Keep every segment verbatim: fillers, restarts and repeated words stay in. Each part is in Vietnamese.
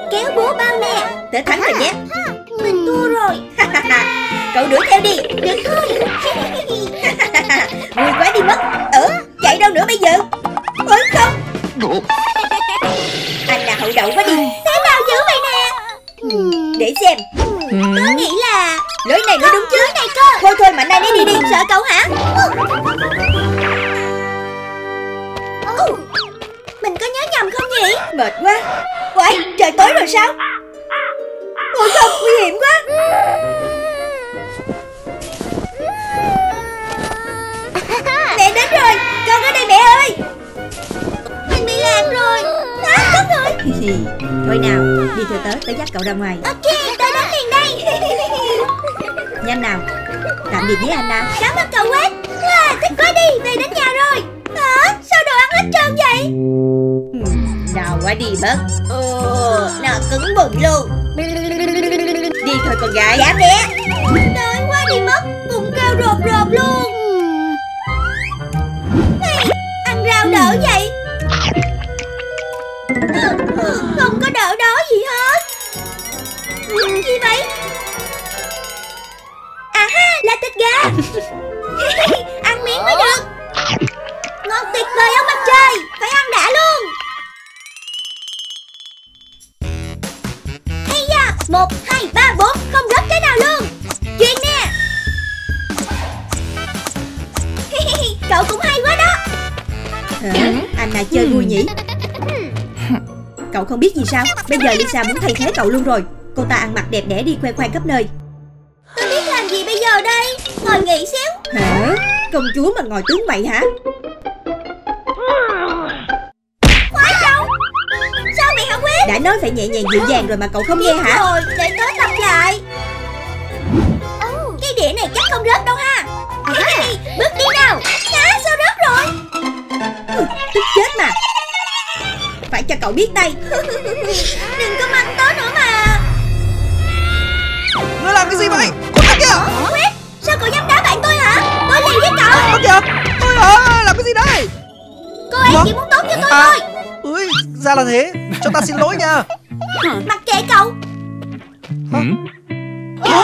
kéo búa bao nè. Tớ thắng rồi nhé. Mình thua rồi. Cậu đuổi theo đi. Được thôi. Vui quá đi mất. Ờ, chạy đâu nữa bây giờ? Ôi không. Anh là hậu đậu quá đi. Thế nào dữ vậy nè? Để xem. Tớ nghĩ là lối này mới đúng chứ. Này cơ. Thôi thôi mạnh ai nấy đi đi. Sợ cậu hả? Mình có nhớ nhầm không nhỉ? Mệt quá. Uầy, trời tối rồi sao? Ôi không, nguy hiểm quá. Mẹ đến rồi, con ở đây mẹ ơi. Mình bị lạc rồi. À, đúng rồi. Thôi nào, đi theo tớ, tớ dắt cậu ra ngoài. Ok, tớ đến liền đây. Nhanh nào. Tạm biệt với anh nào. Cảm ơn cậu quá. Wow, thích quá đi, về đến nhà rồi. Hả? Sao đồ ăn hết trơn vậy? Nào quá đi bớt. Ồ, nó cứng bụng luôn. Đi thôi con gái. Dạ mẹ. Đói quá đi mất. Bụng kêu rộp rộp luôn. Hey, ăn rau đỡ vậy. Không có đỡ đó gì hết. Gì vậy? À ha, là thịt gà. Ăn miếng mới được. Ngon tuyệt vời ông mặt trời. Phải ăn đã luôn. Hay da. Một, hai, ba, bốn. Không rớt thế nào luôn. Chuyện nè. Cậu cũng hay quá đó. Hả? Anh là chơi vui nhỉ. Cậu không biết gì sao. Bây giờ Lisa muốn thay thế cậu luôn rồi. Cô ta ăn mặc đẹp đẽ đi khoe khoang khắp nơi. Tôi biết làm gì bây giờ đây. Ngồi nghỉ xíu. Hả? Công chúa mà ngồi tướng vậy hả? Khoái đâu. Sao mẹ hả Quyết? Đã nói phải nhẹ nhàng dịu dàng rồi mà cậu không nghe hả? Rồi, để tớ tập lại. Cái đĩa này chắc không rớt đâu ha. Bước đi nào. À, sao rớt rồi? Ừ, tức chết mà. Phải cho cậu biết tay. Đừng có mắng tớ nữa mà. Ngươi làm cái gì vậy? Con ta kìa. Quyết, sao cậu dám đá bạn tôi hả? Tôi liền với cậu. Ơ kìa. Ôi ơi, làm cái gì đây? Cô ấy chỉ muốn tốt cho tôi à, thôi. Ui, ra là thế. Cho ta xin lỗi nha. Mặc kệ cậu. Hả? Ủa?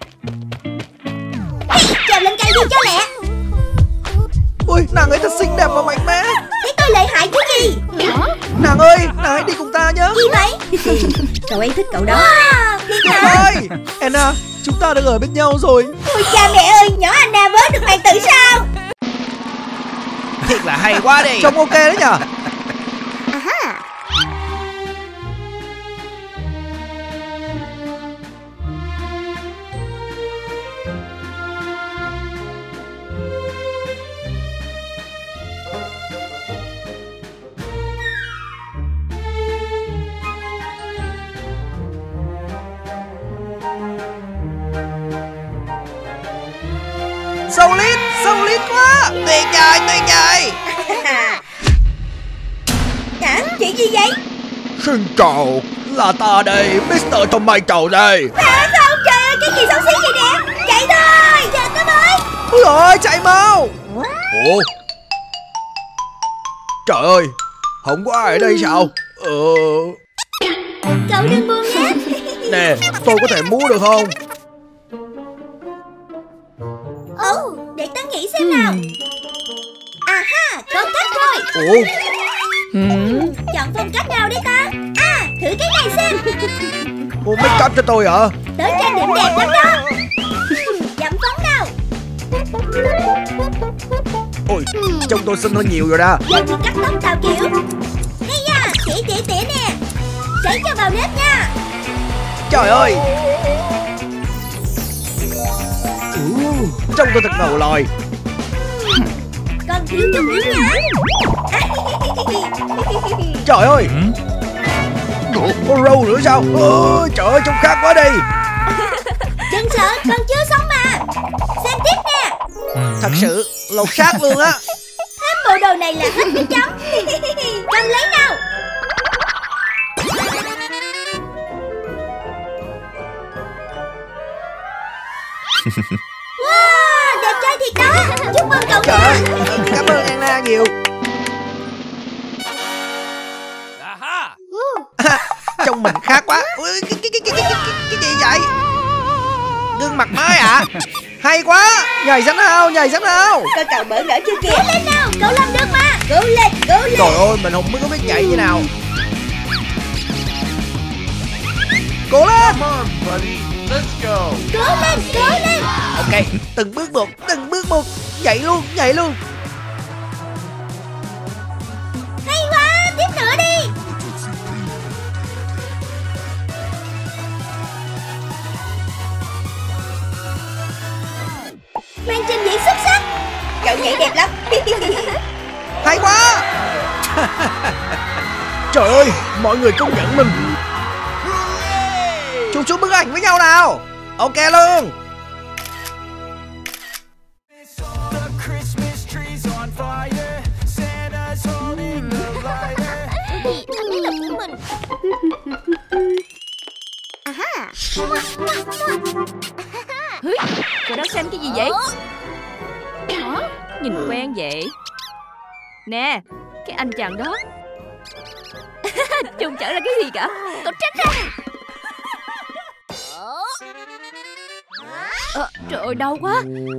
Trèo lên cây đi cho lẹ. Ui, nàng ấy thật xinh đẹp và mạnh mẽ. Thế tôi lợi hại chứ gì? Nàng ơi, nàng hãy đi cùng ta nhé. Gì vậy? Cậu ấy thích cậu đó. Tuyệt vời. Anna, chúng ta được ở bên nhau rồi. Ôi cha mẹ ơi, nhỏ Anna vớ được hoàng tử sao? Thiệt là hay quá đi. Trông ok đấy nhở. Sâu lít, sâu lít quá. Tuyệt vời, tuyệt vời. Hả? Chuyện gì vậy? Xin chào, là ta đây, mít tơ Tomato đây. À không, trời ơi, cái gì xấu xí vậy nè. Chạy thôi, giờ tới mới. Ôi ơi, chạy mau. Ủa? Trời ơi, không có ai ở đây sao? Ờ... Cậu đừng buồn nhé. Nè, tôi có thể múa được không? Ồ, để tớ nghĩ xem nào. À ha, có cách rồi. Ủa? Chọn phong cách nào đi ta? À, thử cái này xem. Mua make up cho tôi hả? Tớ trang điểm đẹp lắm đó. Dặm phóng nào. Ôi, trông tôi xinh hơn nhiều rồi đó. Giờ thì cắt tóc tạo kiểu. Hay da, tỉa tỉa tỉa nè. Sấy cho vào nếp nha. Trời ơi, trông tôi thật ngầu lòi. Còn thiếu chút nữa nha. Trời ơi, có râu nữa sao? Ôi, trời ơi, trông khác quá đi. Đừng sợ, còn chưa xong mà. Xem tiếp nè. Thật sự lột xác luôn á. Thêm bộ đồ này là hết cái chấm. Cầm lấy nào. Wow, đẹp trai thiệt đó. Chúc mừng cậu Trời nha. ơi, cảm ơn Anna nhiều. Trông mình khác quá. Ôi, cái, cái, cái, cái, cái, cái, cái gì vậy? Gương mặt mới à? Hay quá. Nhảy xem nào, nhảy xem nào. Coi cậu bỡ ngỡ chưa kìa. Cố lên nào, cậu làm được mà. Cố lên, cố lên. Trời ơi, mình không có biết nhảy như nào. Cố lên. Cố lên, cố lên. Ok, từng bước một, từng bước một. Nhảy luôn, nhảy luôn. Hay quá, tiếp nữa đi. Màn trình diễn xuất sắc. Cậu nhảy đẹp lắm. Hay quá. Trời ơi, mọi người công nhận mình. Chụp chung bức ảnh với nhau nào. Ok luôn. Cô đang xem cái gì vậy? Hả? Nhìn quen vậy. Nè, cái anh chàng đó trông chẳng là cái gì cả. Cậu tránh ra. Ờ, trời ơi, đau quá.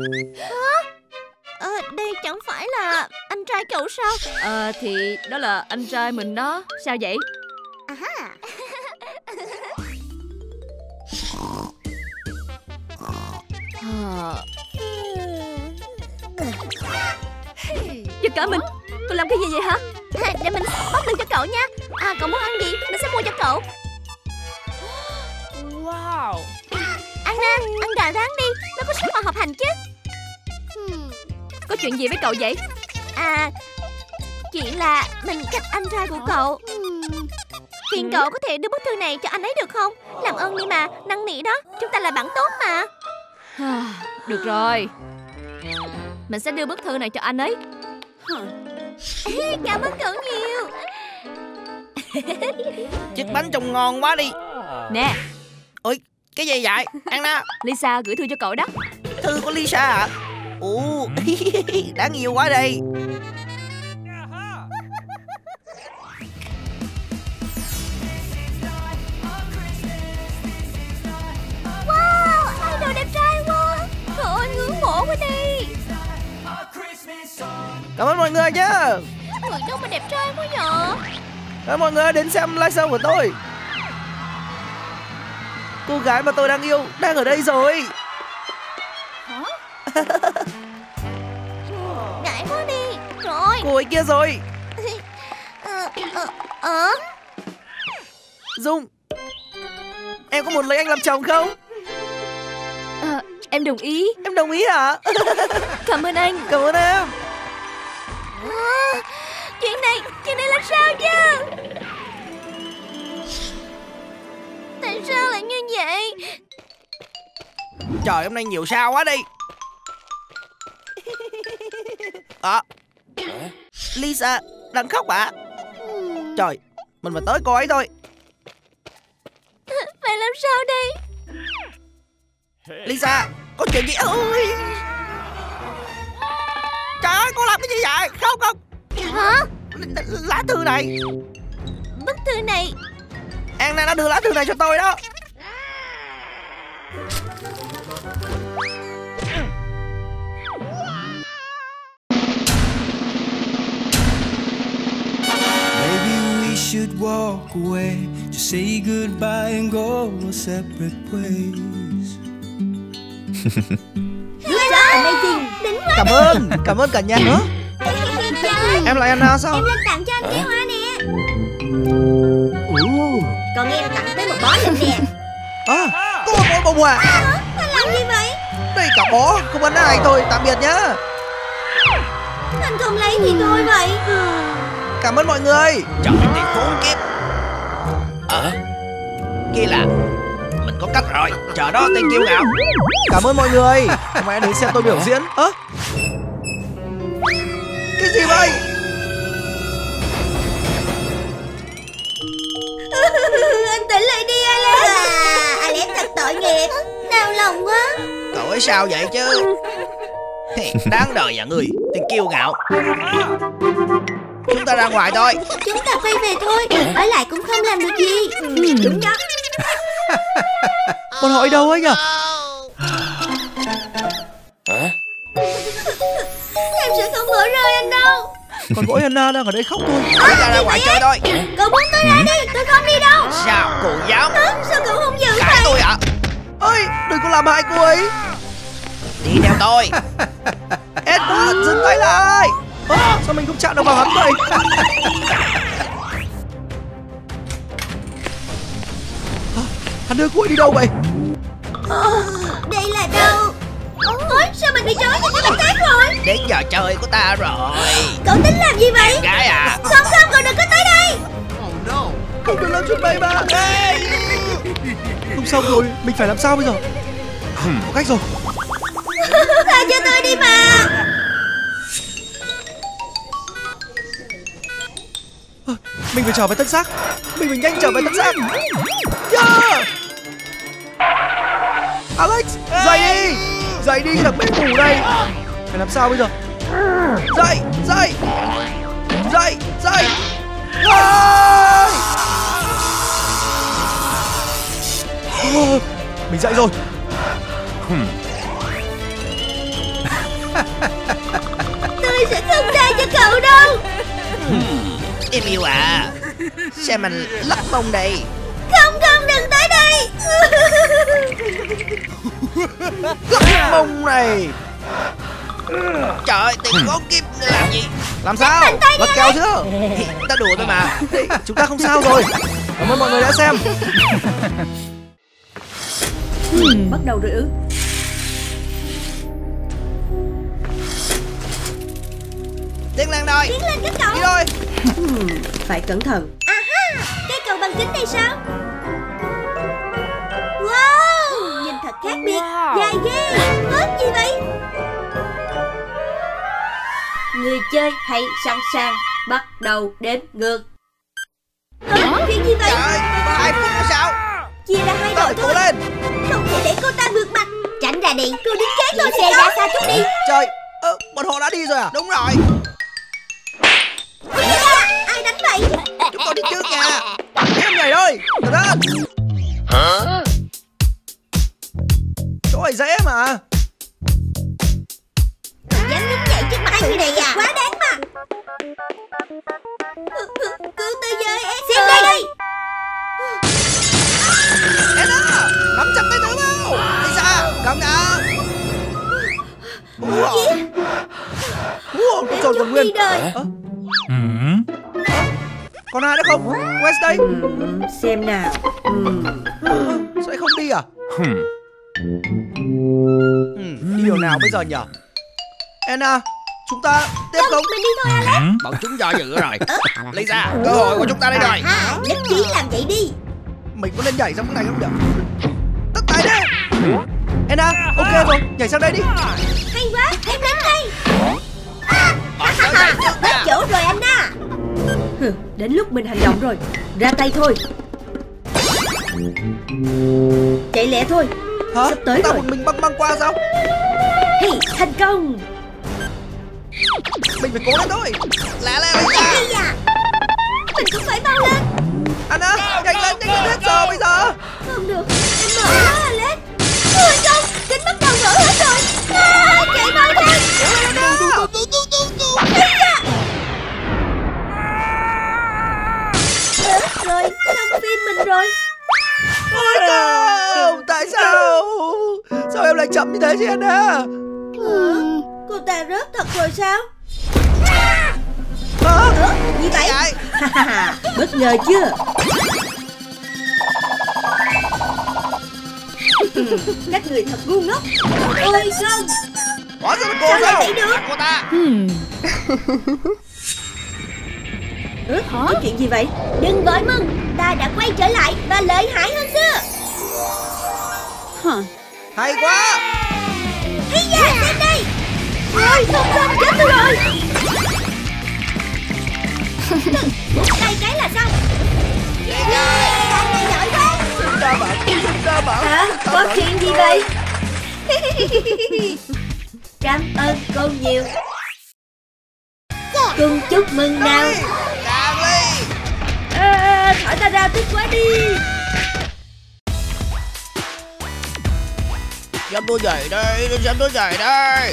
Ờ, đây chẳng phải là anh trai cậu sao? Ờ, thì đó là anh trai mình đó. Sao vậy? À. Ờ. Giật cả mình. Cô làm cái gì vậy hả? Để mình bóc lưng cho cậu nha. À, cậu muốn ăn gì? Mình sẽ mua cho cậu. Wow. Ăn nè, ăn gà rán đi. Nó có sức mà hợp hành chứ. Có chuyện gì với cậu vậy? À, chuyện là mình thích anh trai của cậu. Phiền cậu có thể đưa bức thư này cho anh ấy được không? Làm ơn đi mà, năn nỉ đó. Chúng ta là bạn tốt mà. Được rồi, mình sẽ đưa bức thư này cho anh ấy. Cảm ơn cậu nhiều. Chiếc bánh trông ngon quá đi. Nè. Ôi, cái gì vậy? Anna. Lisa gửi thư cho cậu đó. Thư của Lisa à? Ồ, đáng yêu quá đi. Wow, idol đẹp trai quá. Trời ơi, ngưỡng mộ quá đi. Cảm ơn mọi người nhé. Người đâu mà đẹp trai quá nhở. Cảm ơn mọi người đến xem live show của tôi. Cô gái mà tôi đang yêu đang ở đây rồi. Hả? Ngại quá đi. Rồi. Cô ấy kia rồi. Ờ, ờ, ờ. Dung, em có muốn lấy anh làm chồng không? À, em đồng ý. Em đồng ý hả? Cảm ơn anh. Cảm ơn em. À, chuyện này, chuyện này là sao chứ? Tại sao lại như vậy? Trời, hôm nay nhiều sao quá đi. À, Lisa đang khóc ạ. À? Trời, mình phải tới cô ấy thôi. Phải làm sao đây? Lisa, có chuyện gì? Ôi, trời ơi, cô làm cái gì vậy? Không không. Hả? Lá thư này. Bức thư này. Anna đã đưa lá thư này cho tôi đó. Should walk away, just say goodbye and go our separate ways. Amazing, đỉnh quá. Cảm ơn, cảm ơn cả nhà nữa. Em là Anna sao? Em lên tặng cho anh cây hoa nè. Còn em tặng tới một bó lần nè. À, có một bó bông hoa. À, anh làm gì vậy? Đây cả bó, không ăn ai thôi, tạm biệt nhá. Anh không lấy thì thôi vậy. Cảm ơn mọi người. Trời thì khốn kiếp. Ờ, kia là mình có cách rồi. Chờ đó, tên kiêu ngạo. Cảm ơn mọi người. Hôm nay đến xem tôi biểu diễn. Ơ, à, cái gì vậy? Anh tỉnh lại đi Alex. À, Alex thật tội nghiệp. Đau lòng quá. Cậu ấy sao vậy chứ? Đáng đời à người, tên kiêu ngạo. Chúng ta ra ngoài thôi. Chúng ta quay về thôi. Ở lại cũng không làm được gì. Ừ, đúng đó. Bọn họ ở đâu ấy nhỉ? Em sẽ không bỏ rơi anh đâu. Còn mỗi Anna đang ở đây khóc thôi. Bây giờ ra ngoài chơi thôi. Cậu buông tôi ra đi, tôi không đi đâu. Sao cô dám Sao cậu không giữ cãi vậy? tôi ạ? Ơi, đừng có làm hại cô ấy. Đi theo tôi. Edward, dừng tay lại. À, sao mình không chạm được vào hắn vậy? À, hắn đưa cô ấy đi đâu vậy? Ờ, đây là đâu? Ôi, sao mình bị trói như cái bánh tét rồi? Đến giờ chơi của ta rồi. Cậu tính làm gì vậy? Gái à? Không không, cậu đừng có tới đây. Không được làm chuyện bậy bạ. Không xong rồi, mình phải làm sao bây giờ? Có cách rồi. Tha cho tôi đi mà. À, mình phải trở về tân xác. Mình phải nhanh trở về tân xác. Yeah! Alex, dậy đi. Dậy đi, thằng bé ngủ đây. Phải làm sao bây giờ? Dậy, dậy. Dậy, dậy. Dậy. Oh, mình dậy rồi. Tôi sẽ không tha cho cậu đâu. Em yêu à, xem mình lắc bông đây. Không không, đừng tới đây. Lắc bông này. Trời ơi, tiền khốn kiếp người làm gì? Làm sao? Lật kèo chưa? Ta đùa thôi mà. Chúng ta không sao rồi. Cảm ơn mọi người đã xem. Bắt đầu rồi ư? Tiến lên rồi. Tiến lên các cậu. Đi rồi. Phải cẩn thận. Aha, cái cầu bằng kính này sao? Wow, nhìn thật khác biệt. Dài ghê. Ớt gì vậy? Người chơi hãy sẵn sàng. Bắt đầu đếm ngược. Ơ, chuyện gì vậy? Trời ơi, hai phút nữa sao? Chia ra hai Ta đội phải cố thôi. lên. Không thể để cô ta vượt mặt. Tránh ra đi. Cô đứng kế tôi xe ra xa chút đi. Trời, ờ, bọn họ đã đi rồi à? Đúng rồi. Ai đánh vậy? Chúng tôi đi trước nha. Em nhảy thôi. Từ lên. Hả? Chỗ này dễ mà. Dám nhúng nhảy trước mặt tôi này à? Quá đáng mà. Cứu tôi với em. Xem đây. Anna, nắm chặt tay tôi vào. Lisa, cầm nè. Ủa? Ủa, con tròn còn nguyên. đời. À? Còn ai nữa không? West đây. Uhm, xem nào. Uhm. À, sao lại không đi à? Ừ, đi điều nào bây giờ nhỉ? Anna, chúng ta tiếp không? Mình đi thôi Alex. Bọn chúng do dự rồi. Lisa, cơ hội của chúng ta đây rồi. À, nhất trí làm vậy đi. Mình có nên nhảy sang cái này không nhỉ? Tất tay đi. Anna, ok rồi, nhảy sang đây đi. Hay quá, em đến đây. Bọn tới đây trước Hết nha. chỗ rồi Anna. Hừ, đến lúc mình hành động rồi. Ra tay thôi. Chạy lẹ thôi. Hả? Sắp tới Ta rồi. một mình băng băng qua sao? Hey, thành công. Mình phải cố lên thôi. Lẹ lẹ Lisa. Đi à. Mình cũng phải bao lên. Anna, nhanh lên, nhanh lên hết giờ bây giờ. Không được, em mở nó Alex. Ôi không, kính bắt đầu vỡ hết rồi. À, chạy mau thôi. Rồi, xong phim mình rồi. Ôi không, tại sao? Sao em lại chậm như thế chứ Anna? Hả? Cô ta rớt thật rồi sao? Hả? Ủa, gì vậy? Vậy? Bất ngờ chưa? Các người thật ngu ngốc. Ôi không. Bỏ ra cô Sao lại sao? vậy được? Cô ta. Ừ, có chuyện gì vậy? Đừng vội mừng, ta đã quay trở lại và lợi hại hơn xưa. Hay quá. Hay da, xem đây. Ôi không không, chết tôi rồi. Bút tay cái là xong. Yeah, bạn này giỏi quá. Xin ra bạn, xin ra bạn. Hả? Có chuyện gì vậy? Cảm ơn cô nhiều. Cùng chúc mừng nào. Càng ly. À, thả ta ra tức quá đi. xem tôi nhảy đây, để xem tôi nhảy đây.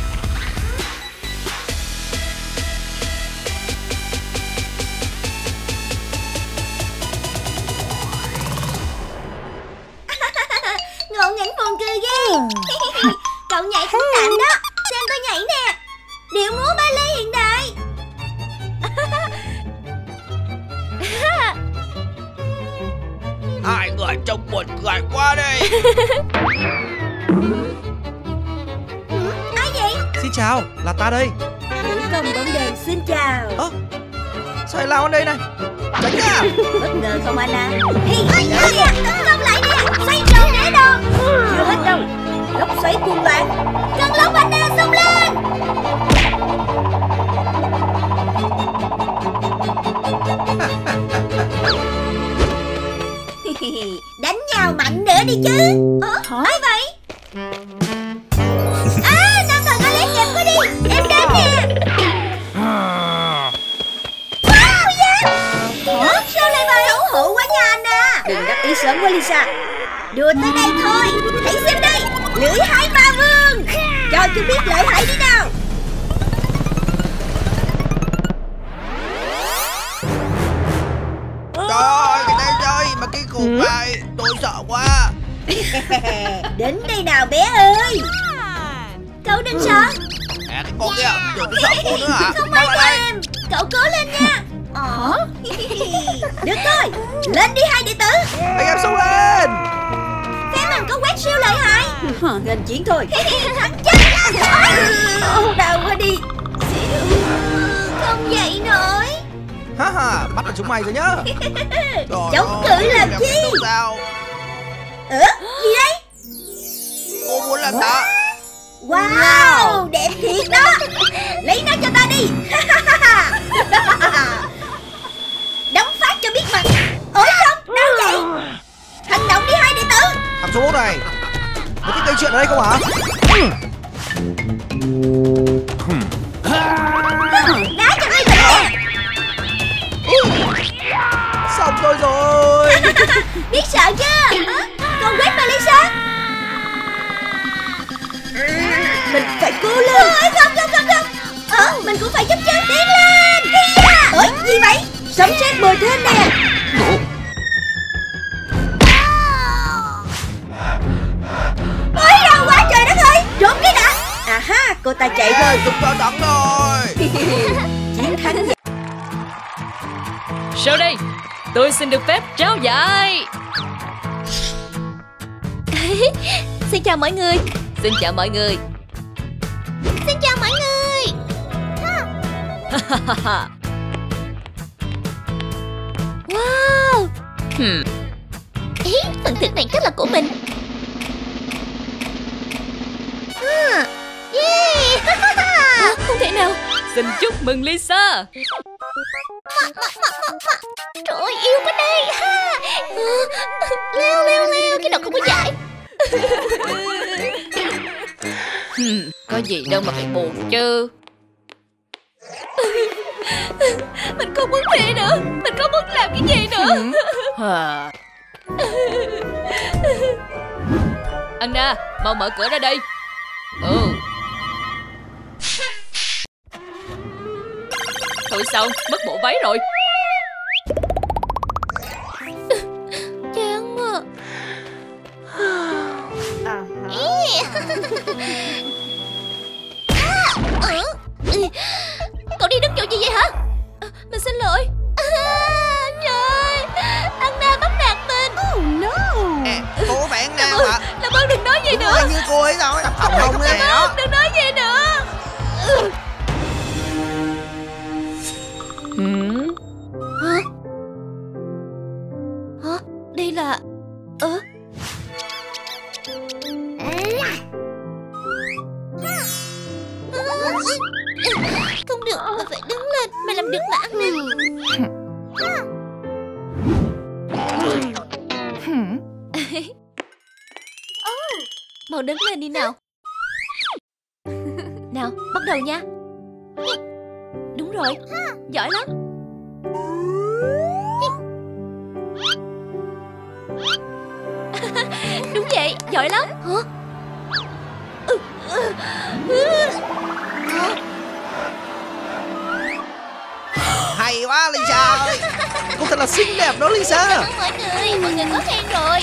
Ngộ nghĩnh buồn cười ghê. Cậu nhảy cũng tạm đó. Xem tôi nhảy nè. Điệu múa ballet hiện đại. Hai người trông buồn cười quá đi. Ừ, ai vậy? Xin chào, là ta đây. Vũ công bóng đèn xin chào. Ơ, sao lại lao ở đây này? Tránh ra. Bất ngờ không anh à? Hi, hi, tấn công lại nè. Xoay tròn để đòn. Chưa hết đâu. Lốc xoáy cuồng loạn. Cơn lốc anh à, xông lên. Đánh nhau mạnh nữa đi chứ. Ủa, ai vậy? À, nam thần Alex đẹp quá đi. Em đến nè. Wow, yeah. Hả? Sao lại vậy? Xấu hổ quá nha anh à. Đừng đắc ý sớm quá Lisa. Đùa tới đây thôi. Hãy xem đây. Lưỡi hái ma vương. Cho chúng biết lợi hại đi nào. Trời ơi, cái này chơi mà cái khủng này, tôi sợ quá. Đến đây nào bé ơi. Cậu đừng sợ. À, cái con kia, đừng có sợ cô nữa hả? Không ai cho em. Cậu cố lên nha. Ờ. Được thôi. Lên đi hai đệ tử. Anh em xông lên. Phép mình có quét siêu lợi hại. Nên chiến thôi. Thắng chắc. Đau quá đi. Không dậy nổi. Ha ha, bắt được chúng mày rồi nhá. Chống cự làm chi? Sao? Ừ, gì đấy? Cô muốn làm ta? Wow, đẹp thiệt đó. Lấy nó cho ta đi. Đấm phát cho biết mặt. Ôi không, đâu vậy? Hành động đi hai đệ tử. Thằng số này, có thích gây chuyện ở đây không hả? Đá cho ngươi vậy nè. Xong tôi rồi. Biết sợ chưa? Con quét Melissa. Mình phải cố lên. Ôi, không không không không. Ờ, mình cũng phải giúp chứ. Tiến lên. Ôi, gì vậy? Sấm sét mười thêm nè. Ôi, đau quá trời đất ơi. Trốn cái đã. À ha, cô ta chạy rồi. Chúng ta thắng rồi. Chiến thắng. Sau đây, tôi xin được phép trao giải. Xin chào mọi người. Xin chào mọi người. Xin chào mọi người. Wow. Hmm. Ý, phần thưởng này chắc là của mình. À, yeah. À, không thể nào. Xin chúc mừng Lisa. Trời ơi, yêu quá đây. Leo leo leo, cái đầu không có giải. Hmm, có gì đâu mà phải buồn chứ. Mình không muốn thi nữa. Mình không muốn làm cái gì nữa. À. Anna, mau mở cửa ra đây. Ừ. Thôi xong, mất bộ váy rồi. Chán quá. Cậu đi đứng chỗ gì vậy hả? À, mình xin lỗi. À, trời, Anna bắt nạt mình. Oh no. À, cô có phải Anna Làm ơn, hả? làm ơn đừng nói gì nữa. Ai như cô ấy sao? Đập hồng hồng này Làm đó. ơn đừng nói gì nữa. Ừ. Hả? Hả? Đây là... Ơ? Không được, mày phải đứng lên. Mày làm được mà Anna. Mau đứng lên đi nào. Nào, bắt đầu nha. Đúng rồi, giỏi lắm. Đúng vậy, giỏi lắm. Hả? Hay quá Lisa ơi. Cô thật là xinh đẹp đó Lisa. Cảm ơn mọi người, mọi người có khen rồi.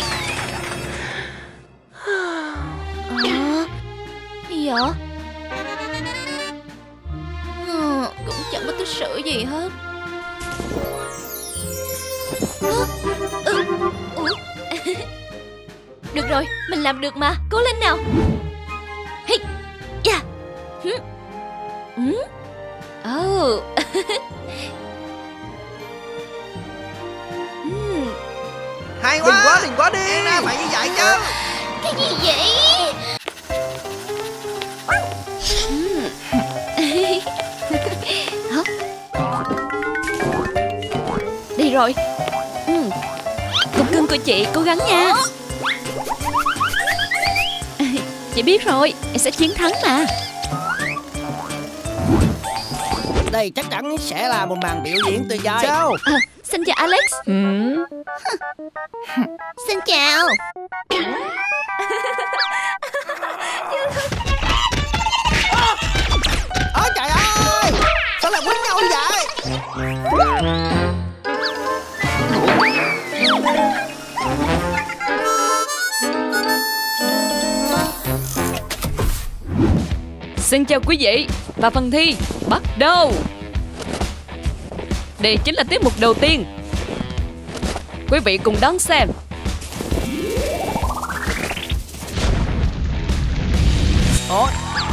À, gì vậy? À, cũng chẳng có tích sự gì hết. À, ừ, ủa? Được rồi, mình làm được mà. Cố lên nào. Hi, yeah. Hử? Ừ? Oh. Hay quá. Đừng quá, đừng quá đi. Anna phải như vậy chứ. Cái gì vậy? Hả? Đi rồi. Ừ. Cục cưng của chị cố gắng nha. Chị biết rồi, em sẽ chiến thắng mà. Đây chắc chắn sẽ là một màn biểu diễn tuyệt vời. Sao? À, xin chào Alex. Ừ. Xin chào. Ôi trời ơi, sao lại quýnh nhau như vậy? Xin chào quý vị và phần thi bắt đầu. Đây chính là tiết mục đầu tiên. Quý vị cùng đón xem. Ủa?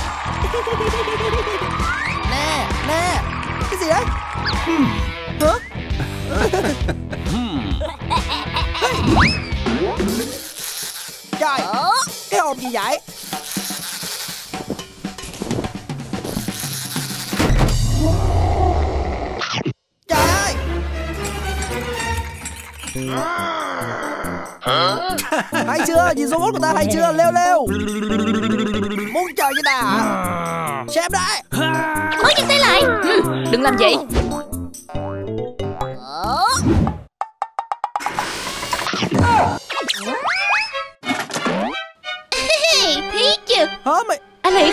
Nè, nè, cái gì đấy? Hả? Trời, cái hồn gì vậy? Trời ơi! Hay chưa? Nhìn robot của ta hay chưa? Leo leo! Muốn chơi với ta hả? Xem đây! Ôi, dừng tay lại. Ừ, đừng làm vậy. Thấy chưa? Hả mày? Alex.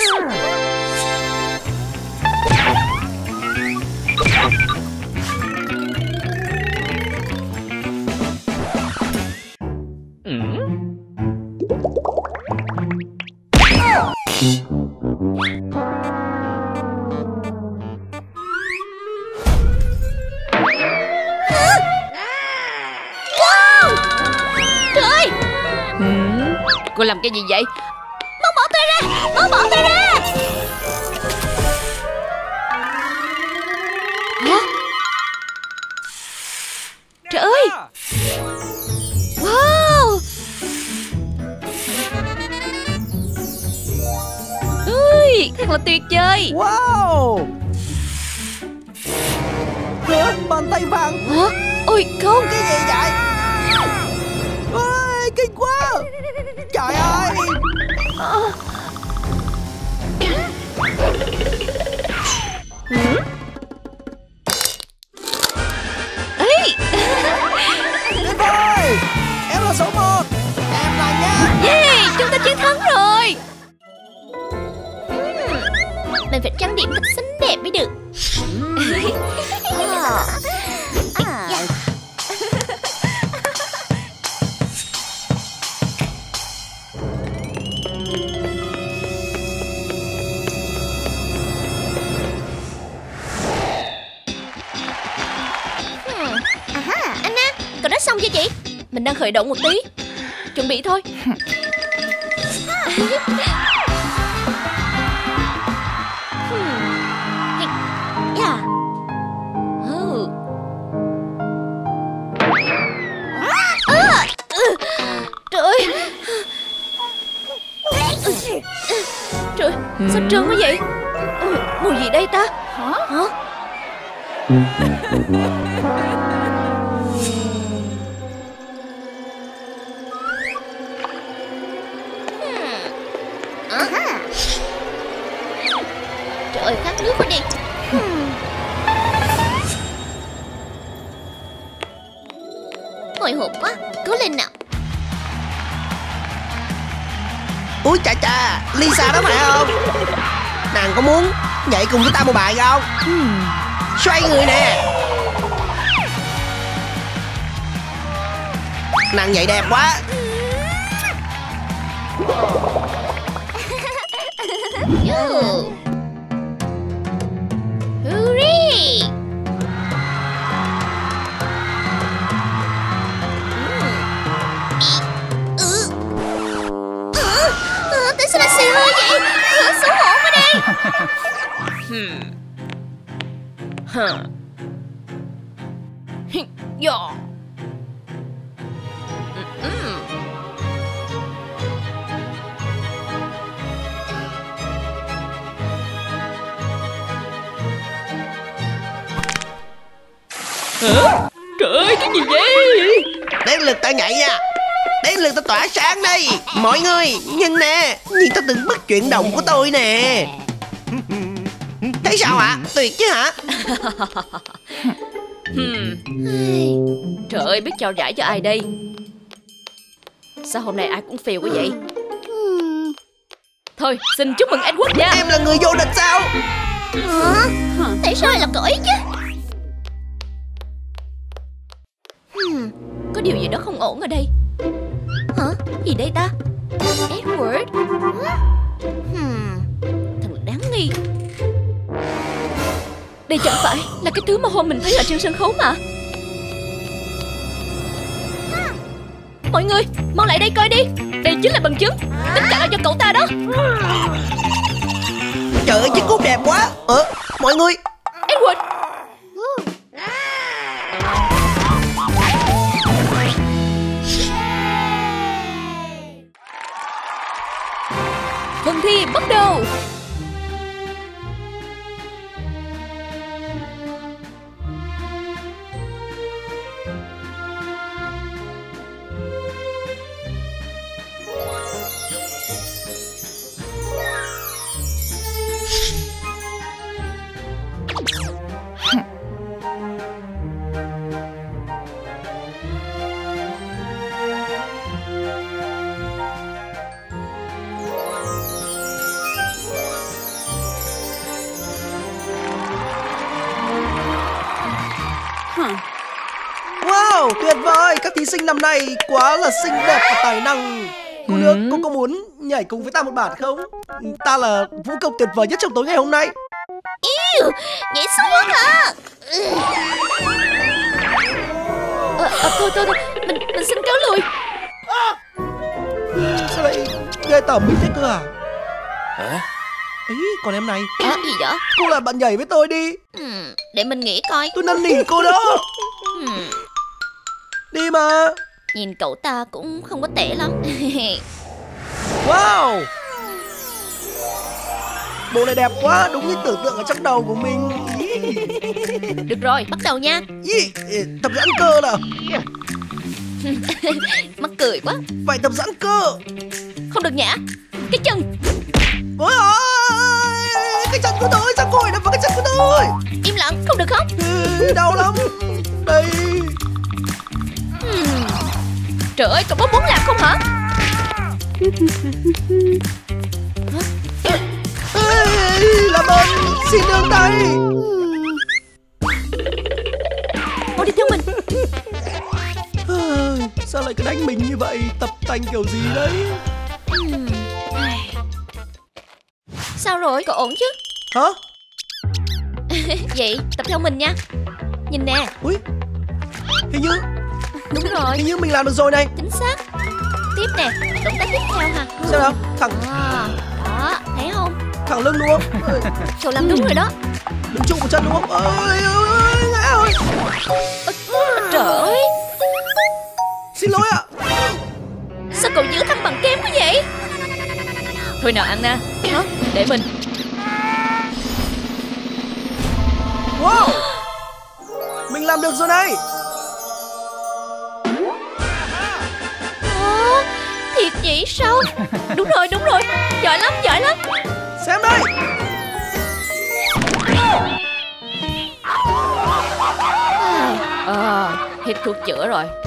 Cô làm cái gì vậy? Mau bỏ tay ra! Mau bỏ tay ra! Hả? Trời ơi! Wow! Ui, thật là tuyệt vời! Wow! Hả? Bàn tay vàng! Hả? Ôi không! Cái gì vậy? Ôi, kinh quá! Trời ơi! À. Ừ? Ê! Tuyệt vời! Em là số một! Em là nha! Yeah! Chúng ta chiến thắng rồi! Mình phải trang điểm thật xinh đẹp mới được. À. À. Yeah. Cậu nói xong chưa chị? Mình đang khởi động một tí. Chuẩn bị thôi. Yeah. Oh. À. Trời ơi. Trời, sao trơn quá vậy? Mùi gì đây ta? Hả? Hả? Trời ơi, khát nước quá đi. Hồi hộp quá, cố lên nào. Úi chà chà, Lisa đó phải không? Nàng có muốn nhảy cùng với ta một bài không? Hmm. Xoay người nè. Nàng nhảy đẹp quá. Hurry. Tại sao lại xì hơi vậy? Xấu hổ quá đi. Hmm. Huh. Yo. Mm. Hả? Trời ơi, cái gì vậy? Đến lượt ta nhảy nha. Đến lượt ta tỏa sáng đây. Mọi người, nhìn nè. Nhìn ta từng bước chuyển động của tôi nè. Thấy sao ạ? À? Tuyệt chứ hả? Hmm. Trời ơi, biết trao giải cho ai đây? Sao hôm nay ai cũng phiêu quá vậy? Thôi, xin chúc mừng Edward nha. Em là người vô địch sao? Hả? Tại sao lại là cậu ấy chứ? Hmm. Có điều gì đó không ổn ở đây. Hả? Gì đây ta? Edward? Hmm. Thật là đáng nghi. Đây chẳng phải là cái thứ mà hôm mình thấy ở trên sân khấu mà. Mọi người, mau lại đây coi đi. Đây chính là bằng chứng. Tất cả là do cậu ta đó. Trời ơi, chiếc cúc đẹp quá. Ờ, mọi người. Edward. Phần thi bắt đầu. Wow, tuyệt vời. Các thí sinh năm nay quá là xinh đẹp và tài năng. Cô nước, ừ. cô có muốn nhảy cùng với ta một bản không? Ta là vũ công tuyệt vời nhất trong tối ngày hôm nay. Yêu, nhảy xuống hả? À, à, thôi thôi thôi, mình mình xin cáo lui. Sao lại ghê tởm mình thế cơ à? Hả? Ý, còn em này. À, gì vậy? Cô lại bạn nhảy với tôi đi. Ừ, để mình nghĩ coi. Tôi năn nỉ cô đó. Ừ. Đi mà. Nhìn cậu ta cũng không có tệ lắm. Wow, bộ này đẹp quá, đúng như tưởng tượng ở trong đầu của mình. Được rồi, bắt đầu nha. Ý, tập giãn cơ nào. Mắc cười quá. Phải tập giãn cơ. Không được nhả. Cái chân. Ôi ôi, cái chân của tôi, sao cô lại đập vào cái chân của tôi? Im lặng, không được không? Ừ, đau lắm. Đây. Hmm. Trời ơi, cậu có muốn làm không hả? Ê, làm ơn, xin nương tay. Mau đi theo mình. Sao lại cứ đánh mình như vậy? Tập tành kiểu gì đấy? Hmm. Sao rồi, cậu ổn chứ? Hả? Vậy, tập theo mình nha. Nhìn nè. Ui, hình như Đúng rồi. Hình như mình làm được rồi này. Chính xác. Tiếp nè, động tác tiếp theo hả? Sao nào? Thẳng à, đó, thấy không? Thẳng lưng đúng không? Cậu làm đúng rồi đó. Đứng trụ một chân đúng không? Ôi ơi, ngã rồi. Trời ơi. Xin lỗi ạ. Sao cậu giữ thăng bằng kém quá vậy? Thôi nào Anna. Hả? Để mình. Wow, mình làm được rồi này. Ồ, thiệt vậy sao? Đúng rồi, đúng rồi. Giỏi lắm, giỏi lắm. Xem đây. À, hết thuốc chữa rồi.